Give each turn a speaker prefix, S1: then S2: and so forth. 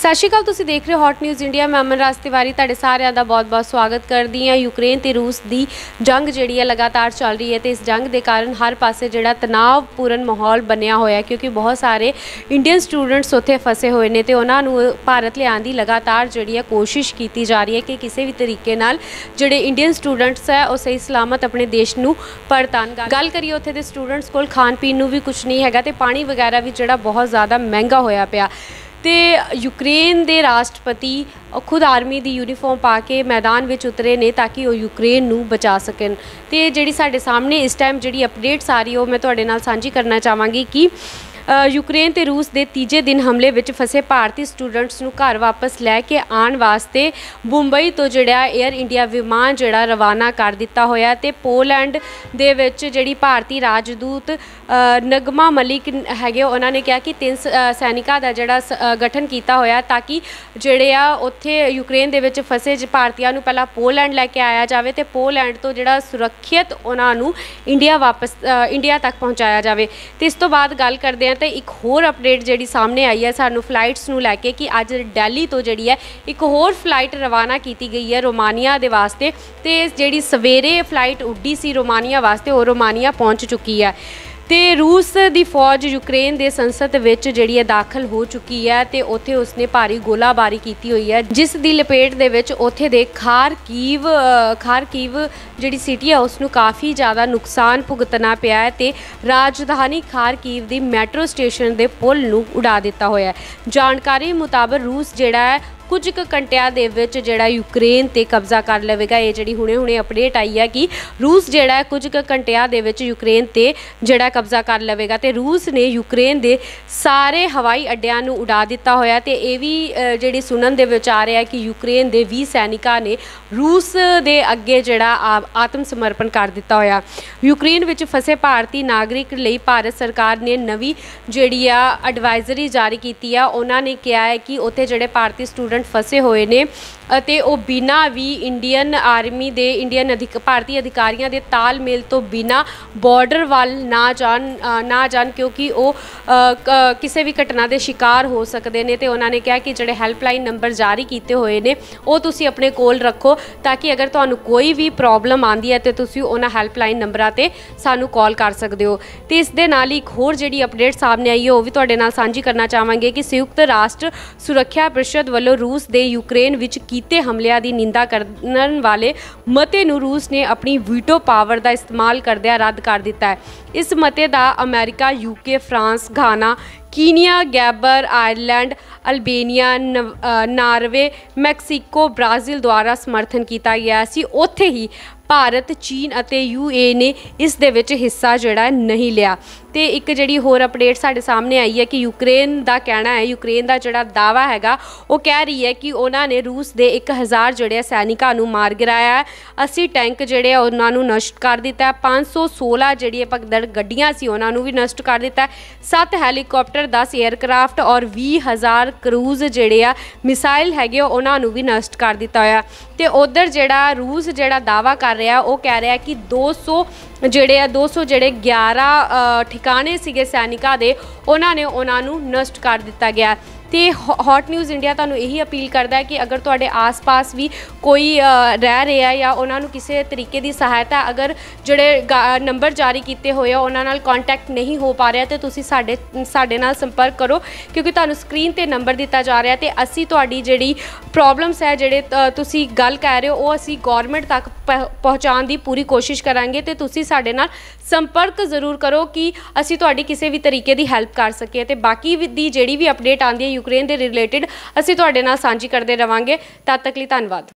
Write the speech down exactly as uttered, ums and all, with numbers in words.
S1: सत श्री अकाल, तुसीं देख रहे हो हॉट न्यूज़ इंडिया। मैं अमन राज तिवारी तुहाडे सारिਆਂ ਦਾ बहुत-बहुत स्वागत करदी हां। यूक्रेन ते रूस दी जंग जिहड़ी है लगातार चल रही है, तो इस जंग के कारण हर पासे जिहड़ा तनावपूर्ण माहौल बनया होया, क्योंकि बहुत सारे इंडियन स्टूडेंट्स उत्थे फसे हुए ने, तो उन्हां नूं भारत लिआउण दी लगातार जिहड़ी है कोशिश की जा रही है कि किसी भी तरीके नाल जिहड़े इंडियन स्टूडेंट्स है वो सही सलामत अपने देश नूं परतन। गल करिए उत्थे दे स्टूडेंट्स कोल खाण पीण नूं भी कुछ नहीं हैगा, तो पानी वगैरह भी जिहड़ा बहुत ज़्यादा महंगा होया पिया। तो यूक्रेन के राष्ट्रपति खुद आर्मी की यूनीफॉर्म पा के मैदान में उतरे ने ताकि वो यूक्रेन नूं बचा सकन। तो जी साढ़े सामने इस टाइम जी अपडेट्स आ रही है मैं तुहाडे नाल सांझी करना चाहांगी कि यूक्रेन ते रूस के तीजे दिन हमले विच फसे भारतीय स्टूडेंट्स नूं घर वापस लैके आने वास्ते मुंबई तो जिहड़ा एयर इंडिया विमान जिहड़ा रवाना कर दिता होया। ते पोलैंड दे विच जिहड़ी भारतीय राजदूत नगमा मलिक हैगे उन्होंने कहा कि तीन सैनिकों का जिहड़ा गठन किया होया ताकि जिहड़े आ उत्थे यूक्रेन दे विच फसे भारतीयों नूं पहला पोलैंड लैके आया जाए, तो पोलैंड तो जिहड़ा सुरक्षित उन्हां नूं इंडिया वापस इंडिया तक पहुँचाया जाए। तो इस तो बाद गल करते हैं तो एक होर अपडेट जी सामने आई है सानू फ्लाइट्स नूं लैके कि अज दिल्ली तो जी है एक होर फ्लाइट रवाना की गई है रोमानिया दे वास्ते। तो जी सवेरे फ्लाइट उड्डी सी रोमानिया वास्ते वो रोमानिया पहुँच चुकी है। तो रूस की फौज यूक्रेन के संसद विच जिहड़ी है दाखिल हो चुकी है, तो उत्थे उसने भारी गोलाबारी की हुई है, जिस दी लपेट दे विच उत्थे दे खारकीव खारकीव जिहड़ी सिटी है उसनूं काफ़ी ज़्यादा नुकसान भुगतना पिया है। तो राजधानी खारकीव दी मैट्रो स्टेशन के पुल नूं उड़ा दिता होया है। जानकारी मुताबिक रूस जिहड़ा है कुछ क घंटिया दे विच जिहड़ा यूक्रेन ते कब्जा कर लवेगा। ये जिहड़ी हुणे हुणे अपडेट आई है कि रूस जिहड़ा है कुछ क घंटिया दे विच यूक्रेन ते जिहड़ा कब्जा कर लवेगा। तो रूस ने यूक्रेन दे सारे हवाई अड्डियां नूं उड़ा दिता होया। तो ये भी जिहड़ी सुनन दे विच आ रहा है कि यूक्रेन दे बीस सैनिकां ने रूस दे अगे जिहड़ा आत्म समर्पण कर दिता होया। यूक्रेन विच फसे भारतीय नागरिक लई भारत सरकार ने नवी जिहड़ी आ एडवाइजरी जारी की है। उन्होंने कहा है कि उत्थे जिहड़े भारतीय स्टूडेंट फसे हुए ने ते वो बिना भी इंडियन आर्मी दे इंडियन अधिक भारतीय अधिकारियों के तालमेल तो बिना बॉर्डर वाल ना जान ना जान क्योंकि वो किसी भी घटना के शिकार हो सकते हैं। तो उन्होंने कहा कि जोड़े हैल्पलाइन नंबर जारी किए हुए हैं वो तुसी अपने कोल रखो ताकि अगर तुहानू कोई भी प्रॉब्लम आती है तो तुसी उन्हां हैल्पलाइन नंबरां ते सानू कॉल कर सकते हो। तो इस दे नाल एक होर जिहड़ी अपडेट सामने आई है वो भी तुहाडे नाल सांझी करना चाहांगे कि संयुक्त राष्ट्र सुरक्षा परिषद वालों रूस दे यूक्रेन विच कीते हमलिਆਂ की निंदा करन वाले मते नूं रूस ने अपनी वीटो पावर का इस्तेमाल करदिआं रद्द कर दिता है। इस मते का America, UK, France, Ghana, Kenya, गैबर, Ireland, Albania, Norway, Mexico, Brazil द्वारा समर्थन किया गया सी। उत्थे ही भारत, चीन और यू ए ने इस दे विच हिस्सा जिहड़ा नहीं लिया। तो एक जिहड़ी होर अपडेट साढ़े सामने आई है कि यूक्रेन का कहना है यूक्रेन का जिहड़ा दावा हैगा वो कह रही है कि उन्होंने रूस के एक हज़ार जिहड़े सैनिकों नूं मार गिराया है, अस्सी टैंक जिहड़े उन्होंने नष्ट कर दिता है, पाँच सौ सोलह जिहड़ी भगदड़ गड्डियां सी उन्होंने भी नष्ट कर दिता है, सत्त हैलीकॉप्टर, दस एयरक्राफ्ट और भी हज़ार क्रूज जिहड़े आ मिसाइल हैगे उन्होंने भी नष्ट कर दिता होया। तो उधर जिहड़ा रूस जिहड़ा दावा कर रहा वो कह रहा है कि दो सौ जिहड़े आ दो सौ जिहड़े ग्यारह ठिकाने सीगे सैनिकों दे उन्होंने उन्होंने नष्ट कर दिता गया। तो हॉट न्यूज़ इंडिया तुहानू यही अपील करता है कि अगर तुहाडे आस पास भी कोई रह रहा है या उन्होंने किसी तरीके की सहायता अगर जोड़े नंबर जारी किए हुए उन्होंने नाल कॉन्टैक्ट नहीं हो पा रहा तो तुसी साडे साडे नाल संपर्क करो, क्योंकि तुहानू स्क्रीन ते नंबर दिता जा रहा है। तो असी तुहाडी जिहड़ी प्रॉब्लम्स है जिहड़े तुसी गल कह रहे हो वो असी गौरमेंट तक पहुँचाने की पूरी कोशिश करांगे। तो तुसी साडे नाल संपर्क जरूर करो कि असी तुहाडी किसी भी तरीके की हैल्प कर सके। तो बाकी दी जिहड़ी भी अपडेट आती है यूक्रेन के रिलेटिड असी तुहाडे नाल सांझी करते रहांगे। तद तक लई धन्नवाद।